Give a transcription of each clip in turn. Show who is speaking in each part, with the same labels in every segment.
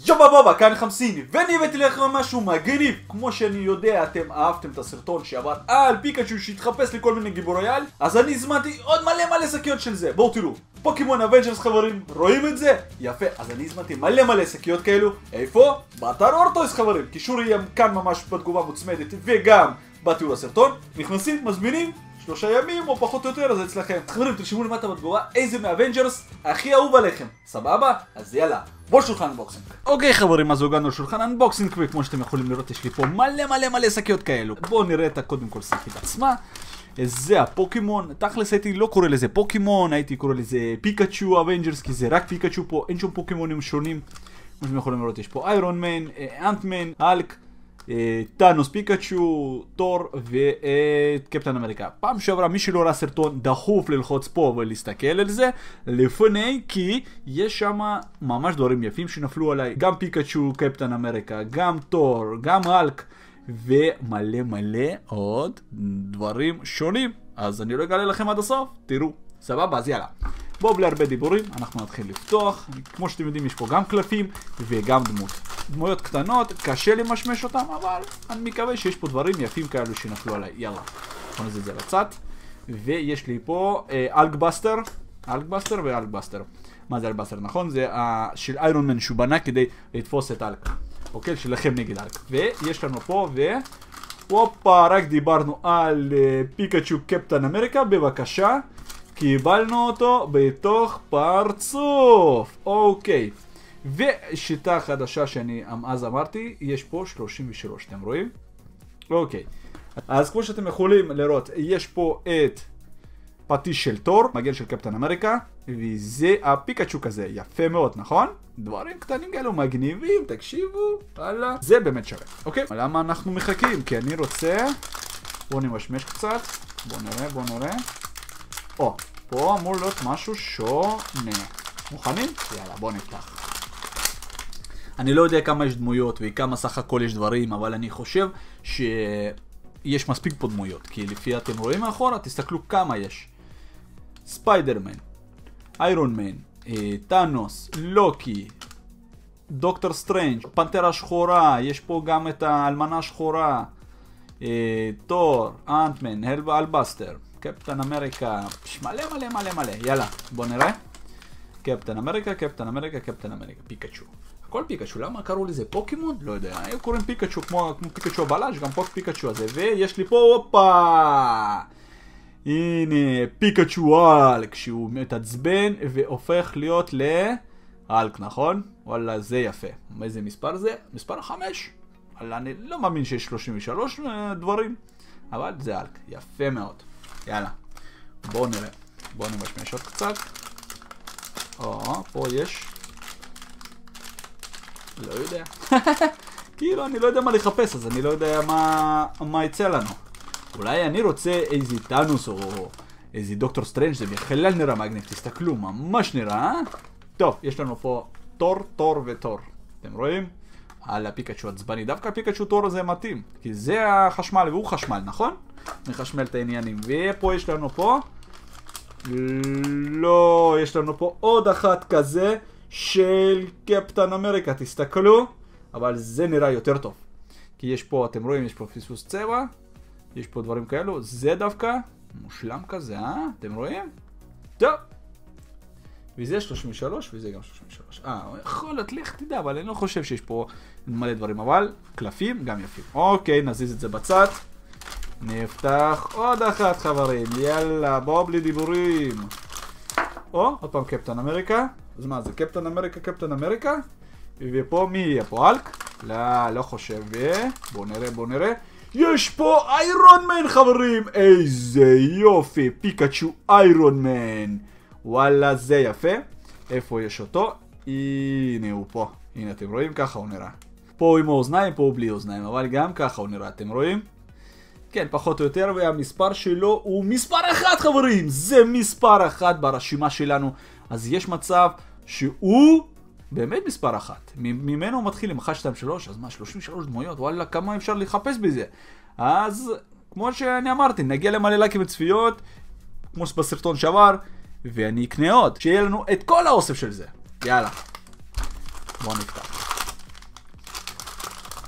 Speaker 1: יובה בובה, כאן חמסיני, ואני הבאתי לכם משהו מגניב. כמו שאני יודע, אתם אהבתם את הסרטון שעבר על פיקאצ'ו שהתחפש לכל מיני גיבורי על, אז אני הזמנתי עוד מלא שקיות של זה. בואו תראו, פוקימון אבנג'רס חברים, רואים את זה? יפה, אז אני הזמנתי מלא שקיות כאלו. איפה? באתר אורטויס חברים, קישור יהיה כאן ממש בתגובה מוצמדת וגם בתיאור הסרטון. נכנסים, מזמינים 3 ימים או פחות או יותר, אז אצלכם. חברים, תרשמו למטה בתגובה איזה מאבנג'רס הכי אהוב עליכם. סבבה? אז יאללה, בוא שולחן אנבוקסינג. אוקיי חברים, אז הגענו לשולחן אנבוקסינג, וכמו שאתם יכולים לראות יש לי פה מלא שקיות כאלו. בואו נראה את קודם כל שקית עצמה. זה הפוקימון, תכלס הייתי לא קורא לזה פוקימון, הייתי קורא לזה פיקאצ'ו אבנג'רס, כי זה רק פיקאצ'ו פה, אין שום פוקימונים שונים. כמו שאתם יכולים לראות יש פה איירון מן, אנטמן, הלק, טאנוס, פיקאצ'ו, תור וקפטן אמריקה. פעם שעברה מי שלא ראה סרטון דחוף ללחוץ פה ולהסתכל על זה לפני, כי יש שם ממש דברים יפים שנפלו עליי, גם פיקאצ'ו, קפטן אמריקה, גם תור, גם הלק ומלא עוד דברים שונים. אז אני לא אגלה לכם עד הסוף, תראו. סבבה, אז יאללה, בואו בלי הרבה דיבורים, אנחנו נתחיל לפתוח. כמו שאתם יודעים יש פה גם קלפים וגם דמויות קטנות, קשה למשמש אותם, אבל אני מקווה שיש פה דברים יפים כאלו שנפלו עליי. יאללה, בוא נזיז את זה לצד. ויש לי פה אלקבאסטר ואלקבאסטר. מה זה אלקבאסטר? נכון, זה של איירון מן שהוא בנה כדי לתפוס את אלק. אוקיי, שלכם נגד אלק. ויש לנו פה הופה, רק דיברנו על פיקאצ'ו קפטן אמריקה, בבקשה. קיבלנו אותו בתוך פרצוף. אוקיי, ושיטה חדשה שאני אז אמרתי, יש פה 33, אתם רואים? אוקיי, אז כמו שאתם יכולים לראות, יש פה את פטיש של תור, מגן של קפטן אמריקה, וזה הפיקאצ'ו כזה, יפה מאוד, נכון? דברים קטנים כאלו מגניבים, תקשיבו, הלאה, זה באמת שווה. אוקיי, למה אנחנו מחכים? כי אני רוצה, בואו נמשמש קצת, בואו נראה. או, פה אמור להיות משהו שונה. מוכנים? יאללה, בואו נפתח. אני לא יודע כמה יש דמויות וכמה סך הכל יש דברים, אבל אני חושב שיש מספיק פה דמויות, כי לפי אתם רואים מאחורה, תסתכלו כמה יש. ספיידרמן, איירון מן, טאנוס, לוקי, דוקטור סטרנג', פנתרה שחורה, יש פה גם את האלמנה השחורה, תור, אנטמן, אלבאסטר, קפטן אמריקה, מלא. יאללה, בוא נראה. קפטן אמריקה, פיקאצ'ו. הכל פיקאצ'ו, למה קראו לזה פוקימון? לא יודע, היו קוראים פיקאצ'ו כמו פיקאצ'ו הבלש, גם פה פיקאצ'ו הזה. ויש לי פה, הופה! הנה, פיקאצ'ו הלק, שהוא מתעצבן והופך להיות להלק, נכון? וואלה, זה יפה. איזה מספר זה? מספר 5. וואלה, אני לא מאמין שיש 33 דברים, אבל זה הלק, יפה מאוד. יאללה, בואו נראה. בואו נמשמש עוד קצת. פה יש. לא יודע. כאילו, אני לא יודע מה לחפש, אז אני לא יודע מה יצא לנו. אולי אני רוצה איזה טאנוס או איזה דוקטור סטרנג', זה בכלל נראה מגניב, תסתכלו, ממש נראה. טוב, יש לנו פה תור ותור. אתם רואים? על הפיקאצ'ו עצבני. דווקא הפיקאצ'ו תור הזה מתאים, כי זה החשמל והוא חשמל, נכון? מחשמל את העניינים. ופה יש לנו פה, לא, יש לנו פה עוד אחת כזה של קפטן אמריקה, תסתכלו, אבל זה נראה יותר טוב, כי יש פה, אתם רואים, יש פה פספוס צבע, יש פה דברים כאלו, זה דווקא מושלם כזה, אתם רואים? טוב, וזה 33 וזה גם 33. יכול להיות, לך תדע, אבל אני לא חושב שיש פה מלא דברים, אבל קלפים גם יפים. אוקיי, נזיז את זה בצד. נפתח עוד אחת חברים, יאללה, בואו בלי דיבורים. עוד פעם קפטן אמריקה. אז מה זה, קפטן אמריקה? ופה מי יהיה פה, הלק? לא חושב. בואו נראה. יש פה איירון מן חברים, איזה יופי, פיקאצ'ו איירון מן. וואלה, זה יפה. איפה יש אותו? הנה הוא פה. הנה אתם רואים, ככה הוא נראה. פה הוא עם האוזניים, פה הוא בלי אוזניים, אבל גם ככה הוא נראה, אתם רואים? כן, פחות או יותר, והמספר שלו הוא מספר 1 חברים. זה מספר 1 ברשימה שלנו. אז יש מצב שהוא באמת מספר 1. ממנו הוא מתחיל עם 1, 2, 3, אז מה, 33 דמויות? וואלה, כמה אפשר לחפש בזה? אז, כמו שאני אמרתי, נגיע למלא לייקים וצפיות, כמו בסרטון שעבר, ואני אקנה עוד, שיהיה לנו את כל האוסף של זה. יאללה, בואו נפתח.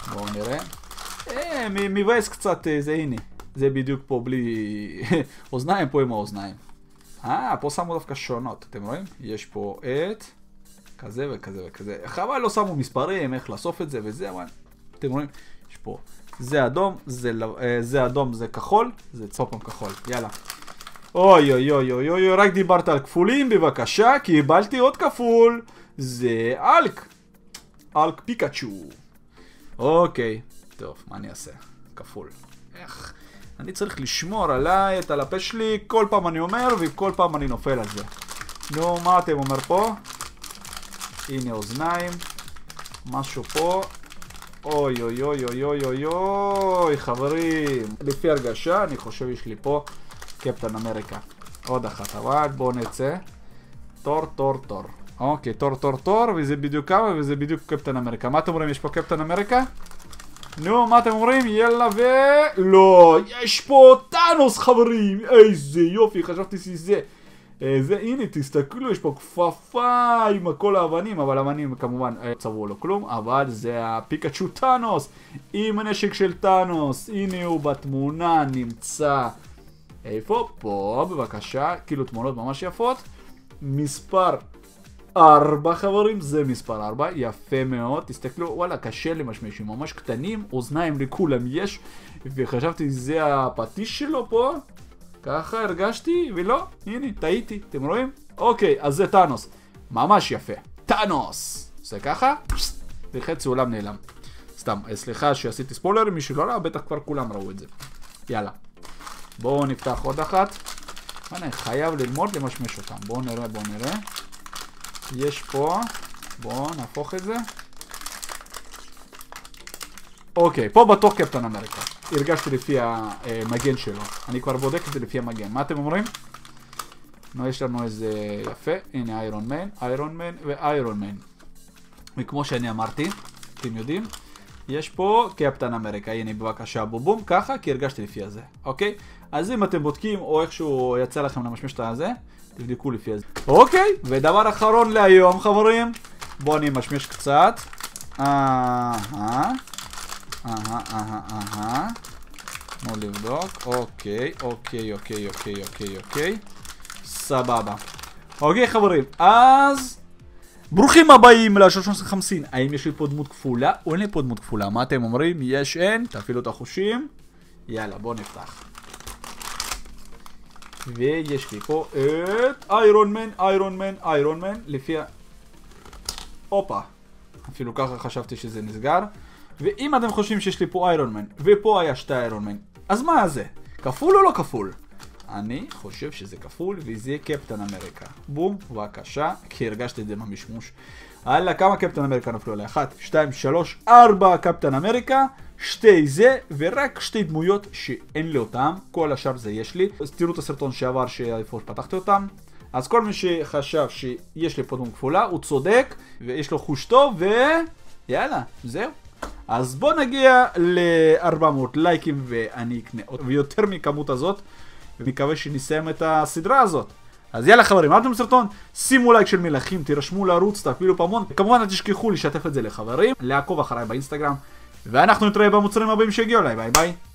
Speaker 1: בואו נראה. מבאס קצת, זה הנה. זה בדיוק פה בלי אוזניים, פה עם האוזניים. פה שמו דווקא שונות, אתם רואים? יש פה את כזה וכזה וכזה. חבל לא שמו מספרים, איך לאסוף את זה וזה, אבל אתם רואים? יש פה, זה אדום, זה אדום, זה כחול, זה צופון כחול, יאללה. אוי אוי אוי אוי אוי, רק דיברת על כפולים, בבקשה, קיבלתי עוד כפול. זה אלק. אלק פיקאצ'ו. אוקיי, טוב, מה אני אעשה? כפול. איך? אני צריך לשמור עליי, את הלפה שלי, כל פעם אני אומר, וכל פעם אני נופל על זה. נו, מה אתם אומר פה? הנה אוזניים. משהו פה. אוי אוי אוי אוי אוי אוי אוי, חברים. לפי הרגשה, אני חושב יש לי פה קפטן אמריקה. עוד אחת, אבל בואו נצא. תור, תור, תור. אוקיי, תור, תור, תור, וזה בדיוק כמה, וזה בדיוק קפטן אמריקה. מה אתם אומרים? יש פה קפטן אמריקה? נו, מה אתם אומרים? יאללה לא, יש פה טאנוס, חברים. איזה יופי, חשבתי שזה. הנה, תסתכלו, יש פה כפפה עם כל האבנים, אבל האבנים כמובן צבעו לו כלום, אבל זה הפיקאצ'ו טאנוס, עם הנשק של טאנוס. הנה הוא בתמונה נמצא. איפה? פה, בבקשה, כאילו תמונות ממש יפות. מספר 4, חברים, זה מספר 4, יפה מאוד. תסתכלו, וואלה, קשה למשמשים, ממש קטנים, אוזניים לכולם יש, וחשבתי זה הפטיש שלו פה, ככה הרגשתי, ולא, הנה, טעיתי, אתם רואים? אוקיי, אז זה טאנוס, ממש יפה, טאנוס, זה ככה, וחצי עולם נעלם. סתם, סליחה שעשיתי ספוילר, מי שלא ראה, בטח כבר כולם ראו את זה. יאללה, בואו נפתח עוד אחת. אני חייב ללמוד למשמש אותם, בואו נראה, בואו נראה. יש פה, בואו נהפוך את זה. אוקיי, פה בטוח קפטן אמריקה. הרגשתי לפי המגן שלו. אני כבר בודק את זה לפי המגן. מה אתם אומרים? נו, יש לנו איזה יפה. הנה איירון מן, איירון מן ואיירון מן. וכמו שאני אמרתי, אתם יודעים, יש פה קפטן אמריקה. הנה בבקשה בובום, ככה, כי הרגשתי לפי הזה. אוקיי? אז אם אתם בודקים או איכשהו יצא לכם למשמש את הזה, תבדקו לפי הזה. אוקיי, ודבר אחרון להיום, חברים. בואו אני משמש קצת. נו לבדוק. אוקיי, אוקיי, אוקיי, אוקיי, אוקיי, אוקיי. סבבה. אוקיי, חברים. אז ברוכים הבאים ל-350. האם יש לי פה דמות כפולה או אין לי פה דמות כפולה? מה אתם אומרים? יש, אין? תפעילו את החושים. יאללה, בואו נפתח. ויש לי פה את איירון מן, איירון מן, איירון מן, לפי הופה. אפילו ככה חשבתי שזה נסגר. ואם אתם חושבים שיש לי פה איירון מן, ופה היה שתי איירון מן, אז מה זה? כפול או לא כפול? אני חושב שזה כפול, וזה קפטן אמריקה. בום, בבקשה, כי הרגשתי את זה במשמוש. הלאה, כמה קפטן אמריקה נפלו עליה? 1, 2, 3, 4 קפטן אמריקה, 2 זה, ורק 2 דמויות שאין לי אותם, כל השאר זה יש לי. אז תראו את הסרטון שעבר שאיפה פתחתי אותם. אז כל מי שחשב שיש לי פה דמות כפולה, הוא צודק, ויש לו חוש טוב, ויאללה, זהו. אז בוא נגיע ל-400 לייקים, ואני אקנה ויותר מכמות הזאת, ומקווה שנסיים את הסדרה הזאת. אז יאללה חברים, אהבתם בסרטון? שימו לייק של מלכים, תירשמו לערוץ, תפעילו פעמון. כמובן אל תשכחו לשתף את זה לחברים, לעקוב אחריי באינסטגרם, ואנחנו נתראה במוצרים הבאים שהגיעו אליי. ביי ביי.